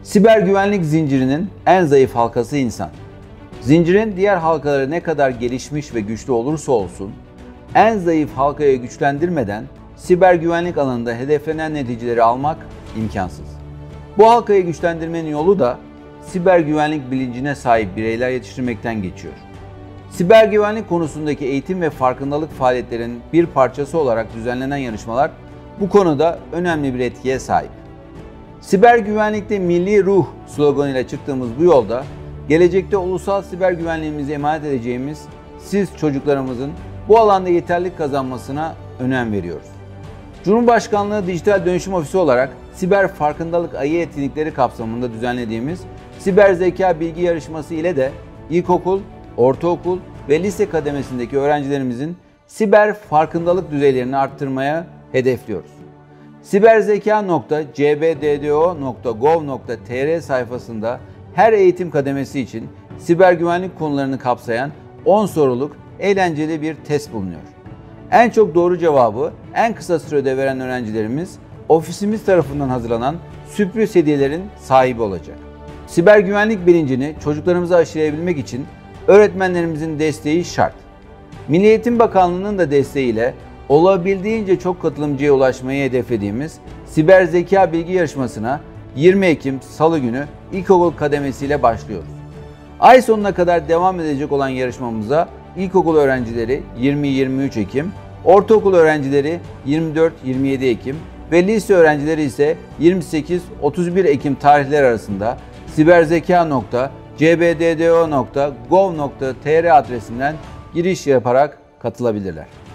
Siber güvenlik zincirinin en zayıf halkası insan. Zincirin diğer halkaları ne kadar gelişmiş ve güçlü olursa olsun, en zayıf halkayı güçlendirmeden siber güvenlik alanında hedeflenen neticeleri almak imkansız. Bu halkayı güçlendirmenin yolu da siber güvenlik bilincine sahip bireyler yetiştirmekten geçiyor. Siber güvenlik konusundaki eğitim ve farkındalık faaliyetlerinin bir parçası olarak düzenlenen yarışmalar bu konuda önemli bir etkiye sahip. Siber güvenlikte milli ruh sloganıyla çıktığımız bu yolda, gelecekte ulusal siber güvenliğimizi emanet edeceğimiz siz çocuklarımızın bu alanda yeterlilik kazanmasına önem veriyoruz. Cumhurbaşkanlığı Dijital Dönüşüm Ofisi olarak siber farkındalık ayı etkinlikleri kapsamında düzenlediğimiz siber zeka bilgi yarışması ile de ilkokul, ortaokul ve lise kademesindeki öğrencilerimizin siber farkındalık düzeylerini arttırmaya hedefliyoruz. siberzeka.cbddo.gov.tr sayfasında her eğitim kademesi için siber güvenlik konularını kapsayan 10 soruluk eğlenceli bir test bulunuyor. En çok doğru cevabı en kısa sürede veren öğrencilerimiz ofisimiz tarafından hazırlanan sürpriz hediyelerin sahibi olacak. Siber güvenlik bilincini çocuklarımıza aşılayabilmek için öğretmenlerimizin desteği şart. Milli Eğitim Bakanlığı'nın da desteğiyle olabildiğince çok katılımcıya ulaşmayı hedeflediğimiz Siber Zeka Bilgi Yarışması'na 20 Ekim Salı günü ilkokul kademesiyle başlıyoruz. Ay sonuna kadar devam edecek olan yarışmamıza ilkokul öğrencileri 20-23 Ekim, ortaokul öğrencileri 24-27 Ekim ve lise öğrencileri ise 28-31 Ekim tarihleri arasında siberzeka.cbddo.gov.tr adresinden giriş yaparak katılabilirler.